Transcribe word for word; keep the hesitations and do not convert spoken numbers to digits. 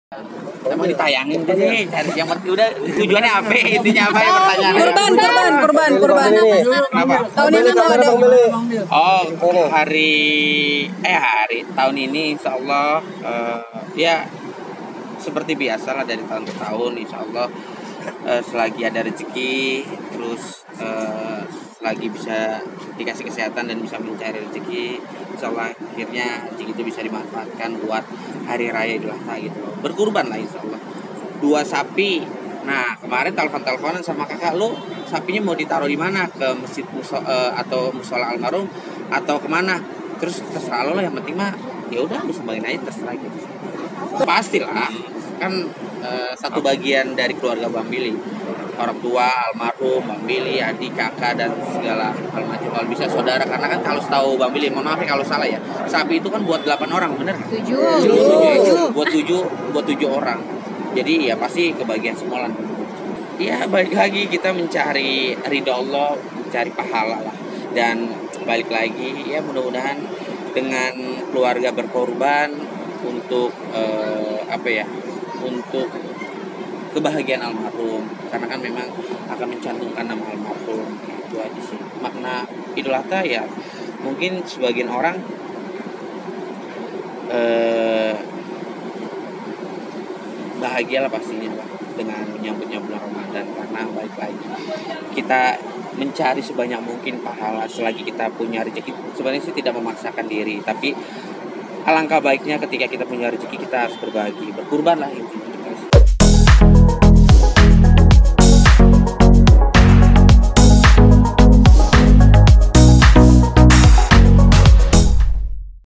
Emang ditayangin tuh nih, cari yang penting udah tujuannya apa? Intinya apa ya pertanyaan? Kurban, kurban, kurban, kurban. Kenapa? Tahun ini mau ada. Oh, hari eh hari tahun ini Insya Allah eh, ya seperti biasa lah dari tahun ke tahun Insya Allah eh, selagi ada rezeki terus eh, selagi bisa dikasih kesehatan dan bisa mencari rezeki Insya Allah akhirnya rezeki itu bisa dimanfaatkan buat hari raya Idul Adha gitu loh, berkurban lah Insya Allah dua sapi. Nah kemarin telepon-teleponan sama kakak, lo sapinya mau ditaruh di mana, ke masjid muso, uh, atau musola almarhum atau kemana? Terus terserah lo lah, yang penting mah ya udah lu sumbangin aja, terserah gitu. Pastilah kan uh, satu bagian dari keluarga Bang Billy, orang tua almarhum Bang Billy, adik, kakak dan segala hal macam, kalau bisa saudara, karena kan kalau tahu Bang Billy, mohon maaf ya kalau salah ya, sapi itu kan buat delapan orang, bener kan? Tujuh. Tujuh. Buat tujuh, buat tujuh orang. Jadi ya pasti kebagian semua lah. Ya balik lagi kita mencari ridha Allah, mencari pahala lah. Dan balik lagi ya mudah-mudahan dengan keluarga berkorban untuk eh, apa ya? Untuk kebahagiaan almarhum, karena kan memang akan mencantumkan nama almarhum, itu aja sih makna Idul Adha ya. Mungkin sebagian orang eh, bahagia lah pastinya lah dengan menyambutnya bulan Ramadan, karena balik lagi kita mencari sebanyak mungkin pahala selagi kita punya rezeki. Sebenarnya sih tidak memaksakan diri, tapi alangkah baiknya ketika kita punya rezeki kita harus berbagi, berkurban lah intinya.